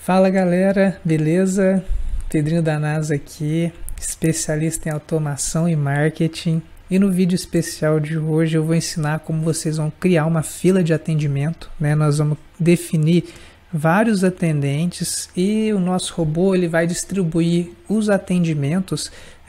Fala galera, beleza? Pedrinho da NASA aqui, especialista em automação e marketing. E no vídeo especial de hoje eu vou ensinar como vocês vão criar uma fila de atendimento, né? Nós vamos definir vários atendentes e o nosso robô ele vai distribuir os atendimentos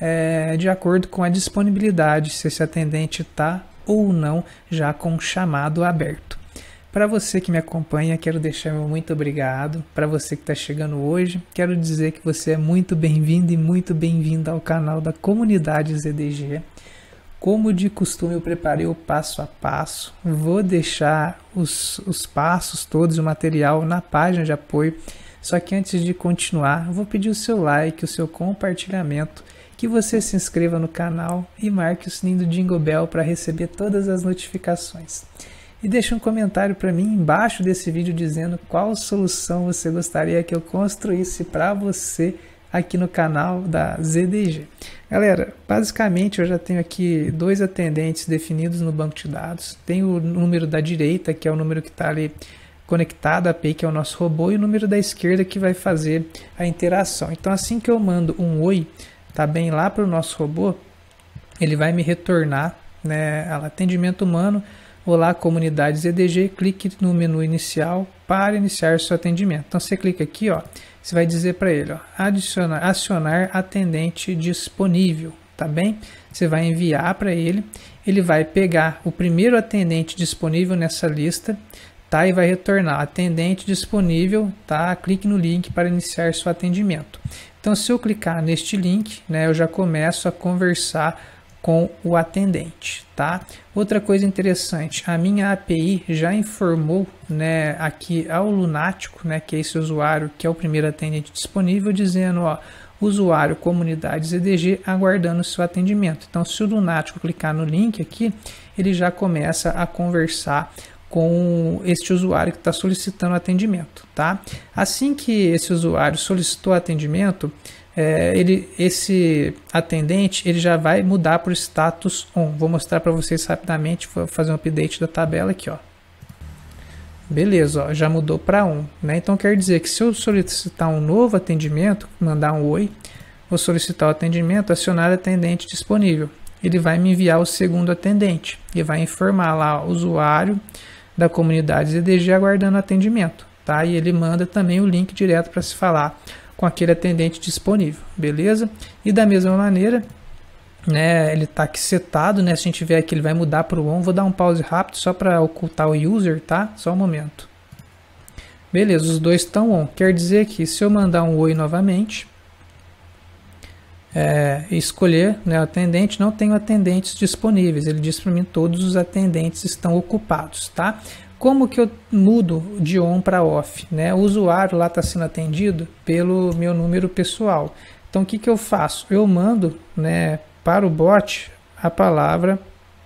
de acordo com a disponibilidade, se esse atendente está ou não já com o chamado aberto. Para você que me acompanha, quero deixar meu muito obrigado. Para você que está chegando hoje, quero dizer que você é muito bem-vindo e muito bem-vinda ao canal da comunidade ZDG. Como de costume, eu preparei o passo a passo. Vou deixar os passos todos, o material na página de apoio. Só que antes de continuar, eu vou pedir o seu like, o seu compartilhamento, que você se inscreva no canal e marque o sininho do Jingle Bell para receber todas as notificações. E deixa um comentário para mim embaixo desse vídeo dizendo qual solução você gostaria que eu construísse para você aqui no canal da ZDG. Galera, basicamente eu já tenho aqui dois atendentes definidos no banco de dados. Tem o número da direita, que é o número que está ali conectado à API, que é o nosso robô, e o número da esquerda que vai fazer a interação. Então assim que eu mando um oi, tá bem lá para o nosso robô, ele vai me retornar, né, atendimento humano. Olá, comunidade ZDG, clique no menu inicial para iniciar seu atendimento. Então você clica aqui, ó, você vai dizer para ele, ó, acionar atendente disponível, tá bem? Você vai enviar para ele, ele vai pegar o primeiro atendente disponível nessa lista, tá? E vai retornar atendente disponível, tá? Clique no link para iniciar seu atendimento. Então se eu clicar neste link, né, eu já começo a conversar com o atendente, tá? Outra coisa interessante, a minha API já informou, né, aqui ao Lunático, né, que é esse usuário que é o primeiro atendente disponível, dizendo, ó, usuário comunidade ZDG aguardando o seu atendimento. Então, se o Lunático clicar no link aqui, ele já começa a conversar com este usuário que está solicitando atendimento, tá? Assim que esse usuário solicitou atendimento, esse atendente ele já vai mudar para o status on. Vou mostrar para vocês rapidamente, vou fazer um update da tabela aqui, ó. Beleza, ó, já mudou para on, né? Então quer dizer que se eu solicitar um novo atendimento, mandar um oi, vou solicitar o atendimento, acionar atendente disponível. Ele vai me enviar o segundo atendente e vai informar lá o usuário da comunidade ZDG aguardando atendimento, tá? E ele manda também o link direto para se falar com aquele atendente disponível, beleza? E da mesma maneira, né, ele está aqui setado, né? Se a gente ver aqui, ele vai mudar para o on. Vou dar um pause rápido só para ocultar o user, tá? Só um momento. Beleza, os dois estão on. Quer dizer que se eu mandar um oi novamente, e escolher, né, o atendente, não tenho atendentes disponíveis. Ele diz para mim todos os atendentes estão ocupados, tá? Como que eu mudo de on para off, né? O usuário lá está sendo atendido pelo meu número pessoal. Então o que que eu faço? Eu mando, né, para o bot a palavra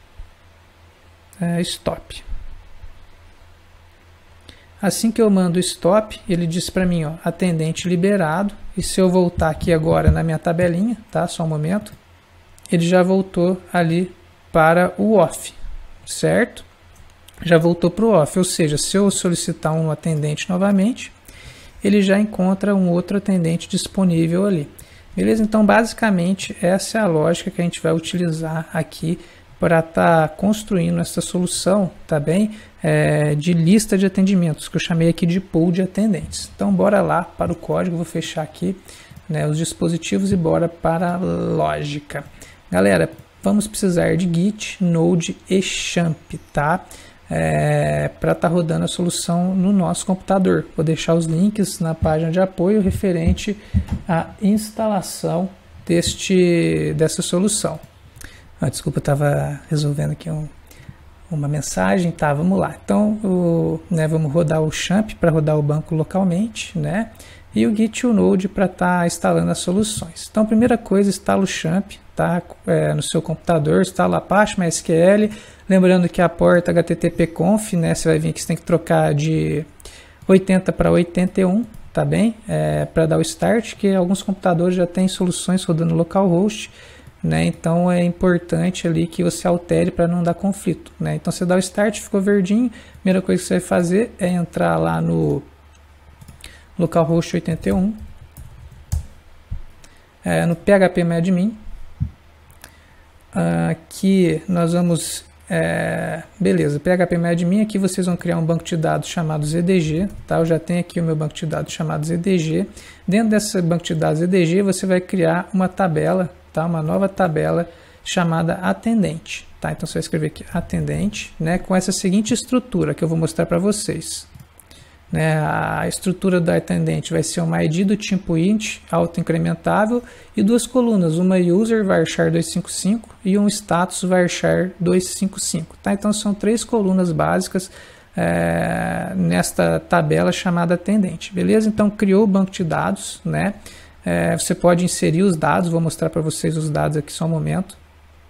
stop. Assim que eu mando stop, ele diz para mim, ó, atendente liberado. E se eu voltar aqui agora na minha tabelinha, tá? Só um momento. Ele já voltou ali para o off, certo? Já voltou para o off, ou seja, se eu solicitar um atendente novamente, ele já encontra um outro atendente disponível ali. Beleza? Então, basicamente, essa é a lógica que a gente vai utilizar aqui para estar construindo essa solução, tá bem? De lista de atendimentos, que eu chamei aqui de pool de atendentes. Então, bora lá para o código, vou fechar aqui, né, os dispositivos e bora para a lógica. Galera, vamos precisar de Git, Node e Champ, tá? Para estar rodando a solução no nosso computador. Vou deixar os links na página de apoio referente à instalação dessa solução. Desculpa, eu estava resolvendo aqui uma mensagem. Tá, vamos lá. Então, vamos rodar o Champ para rodar o banco localmente, né? E o Git e o Node para estar instalando as soluções. Então, a primeira coisa, instala o Champ, tá? No seu computador, instala Apache MySQL. Lembrando que a porta HTTP-conf, né? Você vai ver que você tem que trocar de 80 para 81, tá bem? Para dar o start, que alguns computadores já têm soluções rodando localhost, né? Então é importante ali que você altere para não dar conflito, né? Então você dá o start, ficou verdinho, a primeira coisa que você vai fazer é entrar lá no localhost 81, no phpMadmin, aqui nós vamos, beleza, phpMadmin, aqui vocês vão criar um banco de dados chamado ZDG, tá? Eu já tenho aqui o meu banco de dados chamado ZDG. Dentro desse banco de dados ZDG você vai criar uma tabela, tá? Uma nova tabela chamada atendente, tá? Então você vai escrever aqui atendente, né? Com essa seguinte estrutura que eu vou mostrar para vocês. Né, a estrutura da atendente vai ser uma ID do tipo int autoincrementável e duas colunas, uma user varchar 255 e um status varchar 255. Tá? Então são três colunas básicas nesta tabela chamada atendente. Beleza? Então criou o banco de dados, né? Você pode inserir os dados, vou mostrar para vocês os dados aqui só um momento.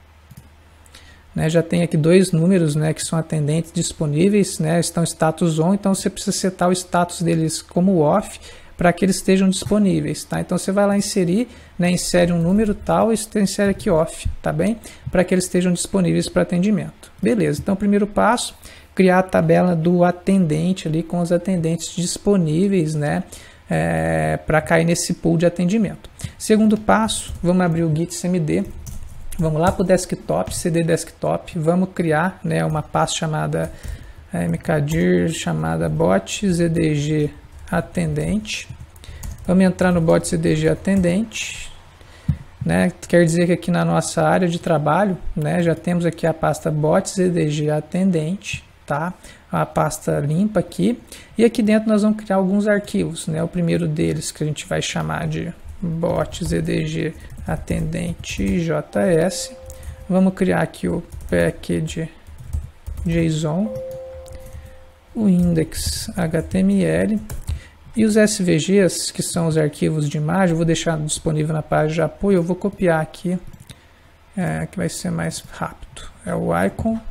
Já tem aqui dois números, né, que são atendentes disponíveis, né, estão status on, então você precisa setar o status deles como off para que eles estejam disponíveis, tá? Então você vai lá inserir, né, insere um número tal e insere aqui off, tá bem? Para que eles estejam disponíveis para atendimento. Beleza, então primeiro passo, criar a tabela do atendente ali com os atendentes disponíveis, né, para cair nesse pool de atendimento. Segundo passo, vamos abrir o git cmd. Vamos lá para o desktop, cd desktop, vamos criar, né, uma pasta chamada mkdir, chamada bot zdg atendente. Vamos entrar no bot zdg atendente, né, quer dizer que aqui na nossa área de trabalho, né, já temos aqui a pasta bot zdg atendente, tá? A pasta limpa aqui, e aqui dentro nós vamos criar alguns arquivos, né? O primeiro deles que a gente vai chamar de bot zdg atendente js. Vamos criar aqui o package JSON, o index HTML e os SVGs, que são os arquivos de imagem. Eu vou deixar disponível na página de apoio. Eu vou copiar aqui, que vai ser mais rápido. É o icon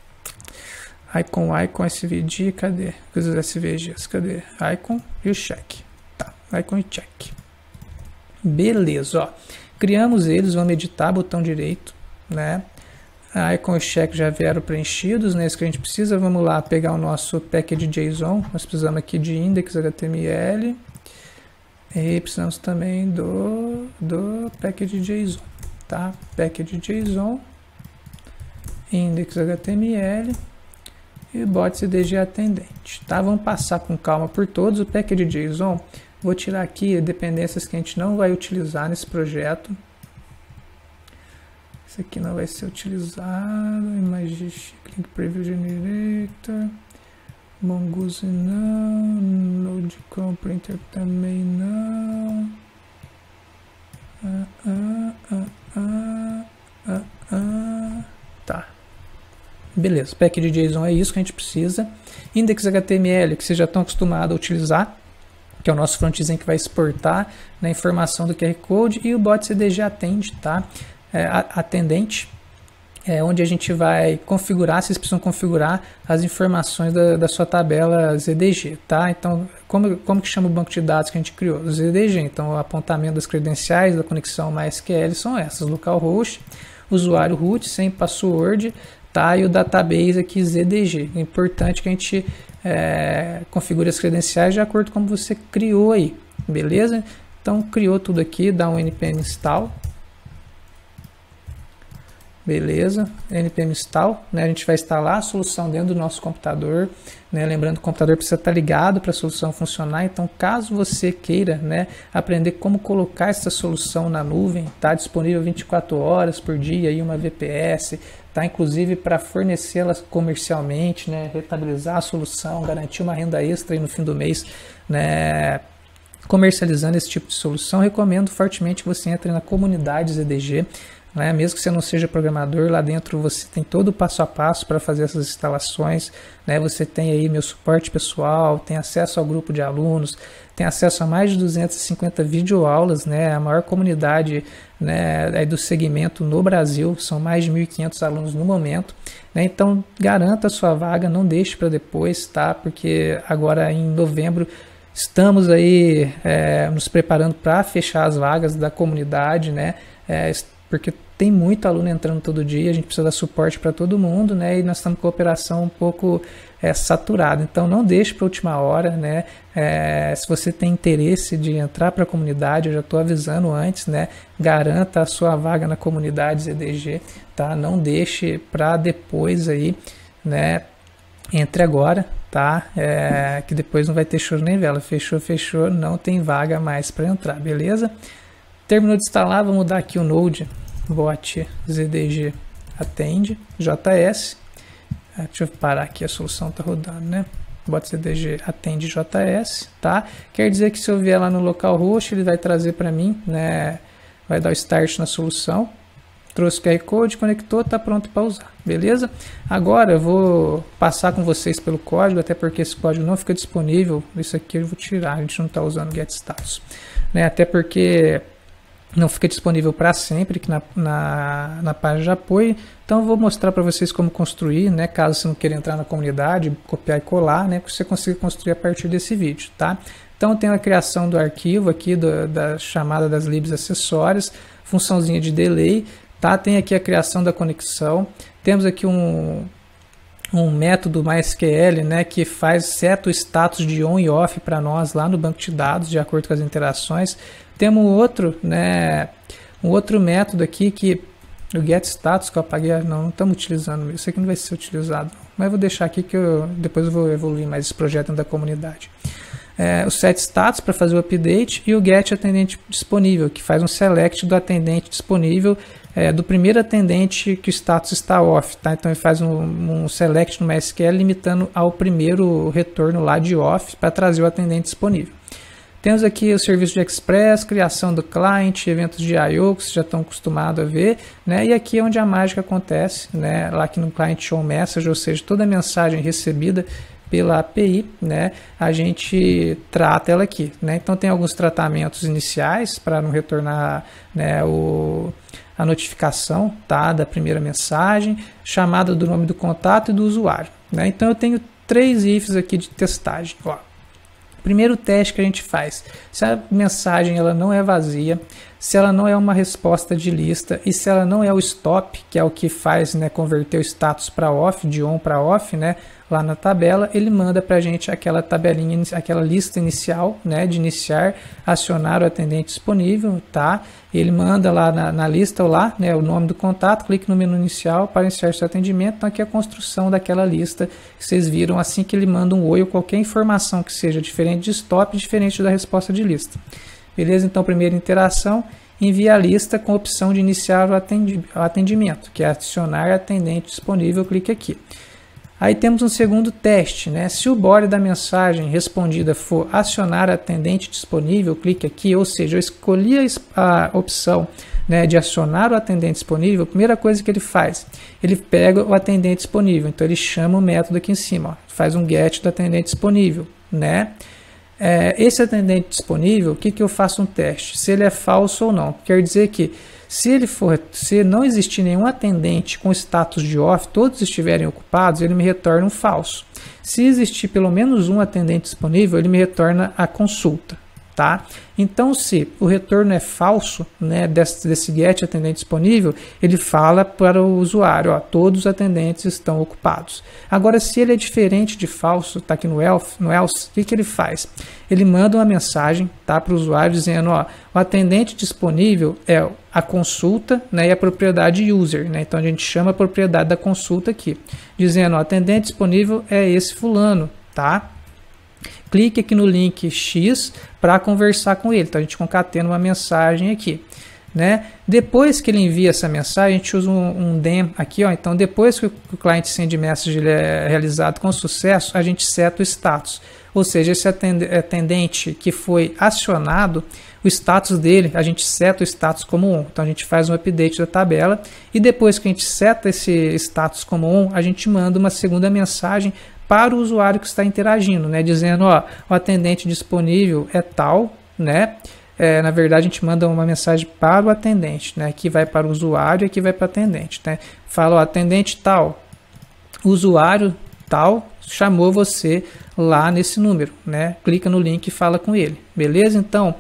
svg, cadê os SVGs? Cadê? Icon e o check. Tá, icon e check. Beleza, ó. Criamos eles, vamos editar, botão direito, né? A icon e check já vieram preenchidos, né? Isso que a gente precisa. Vamos lá pegar o nosso package JSON. Nós precisamos aqui de index HTML e precisamos também do package JSON, tá? Package JSON, index HTML e bot CDG atendente, tá? Vamos passar com calma por todos. O package JSON, vou tirar aqui dependências que a gente não vai utilizar nesse projeto. Esse aqui não vai ser utilizado. Image Link Preview Generator, Mongoose não, Node Com Printer também não. Tá. Beleza, package JSON é isso que a gente precisa. Index HTML, que vocês já estão acostumados a utilizar, que é o nosso frontend que vai exportar na informação do QR Code, e o bot CDG atende, tá? Atendente, onde a gente vai configurar, vocês precisam configurar as informações da sua tabela ZDG, tá? Então, como que chama o banco de dados que a gente criou? O ZDG, então o apontamento das credenciais da conexão MySQL são essas: localhost, usuário root, sem password, tá? E o database aqui ZDG. É importante que a gente configure as credenciais de acordo com como você criou aí, beleza? Então criou tudo aqui, dá um npm install, beleza, npm install, né? A gente vai instalar a solução dentro do nosso computador, né? Lembrando que o computador precisa estar ligado para a solução funcionar. Então caso você queira, né, aprender como colocar essa solução na nuvem, está disponível 24 horas por dia aí uma VPS, tá? Inclusive para fornecê-las comercialmente, né? Rentabilizar a solução, garantir uma renda extra aí no fim do mês, né? Comercializando esse tipo de solução, recomendo fortemente que você entre na comunidade ZDG, né? Mesmo que você não seja programador, lá dentro você tem todo o passo a passo para fazer essas instalações, né? Você tem aí meu suporte pessoal, tem acesso ao grupo de alunos, tem acesso a mais de 250 videoaulas, né? A maior comunidade, né, do segmento no Brasil, são mais de 1.500 alunos no momento, né? Então garanta a sua vaga, não deixe para depois, tá? Porque agora em novembro estamos aí nos preparando para fechar as vagas da comunidade, né? Porque tem muito aluno entrando todo dia, a gente precisa dar suporte para todo mundo, né? E nós estamos com a operação um pouco saturada. Então não deixe para a última hora, né? Se você tem interesse de entrar para a comunidade, eu já estou avisando antes, né? Garanta a sua vaga na comunidade ZDG, tá? Não deixe para depois aí, né? Entre agora, tá? Que depois não vai ter choro nem vela. Fechou, não tem vaga mais para entrar, beleza? Terminou de instalar, vamos mudar aqui o Node bot ZDG atende JS. Deixa eu parar aqui, a solução está rodando, né? Bot ZDG atende JS, tá? Quer dizer que se eu vier lá no localhost, ele vai trazer para mim, né? Vai dar o start na solução. Trouxe o QR Code, conectou, está pronto para usar, beleza? Agora eu vou passar com vocês pelo código, até porque esse código não fica disponível. Isso aqui eu vou tirar, a gente não está usando get status, né? Até porque não fica disponível para sempre aqui na página de apoio. Então eu vou mostrar para vocês como construir, né? Caso você não queira entrar na comunidade, copiar e colar, né? Que você consiga construir a partir desse vídeo, tá? Então eu tenho a criação do arquivo aqui, da chamada das libs acessórias, funçãozinha de delay, tá? Tem aqui a criação da conexão, temos aqui um método MySQL, né, que seta o status de on e off para nós lá no banco de dados, de acordo com as interações. Temos um outro método aqui, que o getStatus, que eu apaguei, não estamos utilizando, isso aqui não vai ser utilizado, mas eu vou deixar aqui que depois eu vou evoluir mais esse projeto dentro da comunidade. O setStatus para fazer o update e o getAtendente disponível, que faz um select do atendente disponível, do primeiro atendente que o status está off, tá? Então ele faz um select no MySQL limitando ao primeiro retorno lá de off para trazer o atendente disponível. Temos aqui o serviço de Express, criação do client, eventos de I/O que vocês já estão acostumados a ver, né? E aqui é onde a mágica acontece, né? Lá aqui no Client Show Message, ou seja, toda a mensagem recebida pela API, né? A gente trata ela aqui, né? Então tem alguns tratamentos iniciais para não retornar, né, a notificação, tá, da primeira mensagem, chamada do nome do contato e do usuário, né? Então eu tenho 3 ifs aqui de testagem, ó. Primeiro teste que a gente faz, se a mensagem ela não é vazia, se ela não é uma resposta de lista e se ela não é o stop, que é o que faz, né, converter o status para off, de on para off, né, lá na tabela, ele manda para a gente aquela tabelinha, aquela lista inicial, né, de iniciar, acionar o atendente disponível, tá? Ele manda lá na lista, ou lá, né, o nome do contato, clique no menu inicial para iniciar seu atendimento. Então aqui é a construção daquela lista que vocês viram assim que ele manda um oi ou qualquer informação que seja diferente de stop, diferente da resposta de lista. Beleza? Então primeira interação, envia a lista com a opção de iniciar o atendimento, que é adicionar atendente disponível, clique aqui. Aí temos um segundo teste, né? Se o body da mensagem respondida for acionar atendente disponível, clique aqui, ou seja, eu escolhi a opção, né, de acionar o atendente disponível. A primeira coisa que ele faz, ele pega o atendente disponível, então ele chama o método aqui em cima, ó, faz um get do atendente disponível, né? Esse atendente disponível, o que eu faço um teste? Se ele é falso ou não. Quer dizer que se não existir nenhum atendente com status de off, todos estiverem ocupados, ele me retorna um falso. Se existir pelo menos um atendente disponível, ele me retorna a consulta, tá? Então, se o retorno é falso, né, desse get atendente disponível, ele fala para o usuário, ó, todos os atendentes estão ocupados. Agora, se ele é diferente de falso, tá aqui no else, o que ele faz? Ele manda uma mensagem, tá, para o usuário dizendo, ó, o atendente disponível é a consulta, né, e a propriedade user, né? Então a gente chama a propriedade da consulta aqui, dizendo, ó, atendente disponível é esse fulano, tá? Clique aqui no link X para conversar com ele. Então a gente concatena uma mensagem aqui, né? Depois que ele envia essa mensagem, a gente usa um DEM aqui, ó. Então depois que o client send message ele é realizado com sucesso, a gente seta o status. Ou seja, esse atendente que foi acionado, o status dele, a gente seta o status como on. Então a gente faz um update da tabela e depois que a gente seta esse status como on, a gente manda uma segunda mensagem para o usuário que está interagindo, né, dizendo, ó, o atendente disponível é tal, né, na verdade a gente manda uma mensagem para o atendente, né, que vai para o usuário e que vai para o atendente, né, fala, ó, atendente tal, usuário tal, chamou você lá nesse número, né, clica no link e fala com ele, beleza? Então,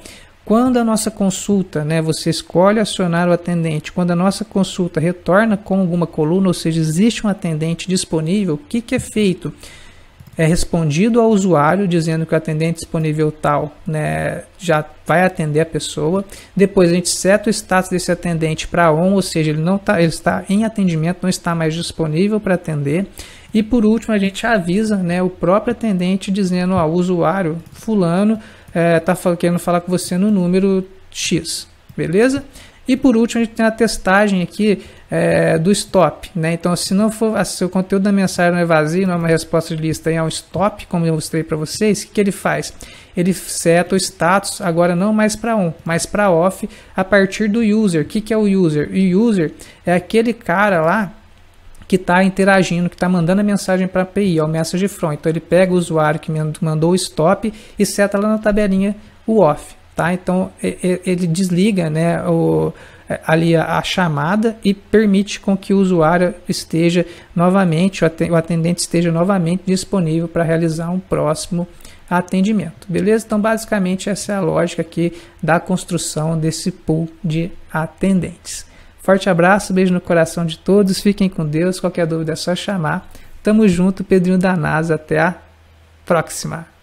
Quando a nossa consulta, né, você escolhe acionar o atendente, quando a nossa consulta retorna com alguma coluna, ou seja, existe um atendente disponível, o que é feito? É respondido ao usuário dizendo que o atendente disponível tal, né, já vai atender a pessoa. Depois a gente seta o status desse atendente para on, ou seja, ele está em atendimento, não está mais disponível para atender. E por último a gente avisa, né, o próprio atendente dizendo, ó, o usuário fulano está querendo falar com você no número X, beleza? E por último a gente tem a testagem aqui do stop, né? Então se não for, se o conteúdo da mensagem não é vazio, não é uma resposta de lista, é um stop, como eu mostrei para vocês, o que ele faz? Ele seta o status agora não mais para on, mas para off a partir do user. O que é o user? O user é aquele cara lá que está interagindo, que está mandando a mensagem para a API, o message from. Então ele pega o usuário que mandou o stop e seta lá na tabelinha o off. Tá? Então ele desliga, né, ali a chamada e permite com que o usuário esteja novamente, o atendente esteja novamente disponível para realizar um próximo atendimento. Beleza? Então basicamente essa é a lógica aqui da construção desse pool de atendentes. Forte abraço, beijo no coração de todos, fiquem com Deus, qualquer dúvida é só chamar. Tamo junto, Pedrinho da NASA, até a próxima.